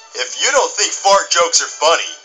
If you don't think fart jokes are funny,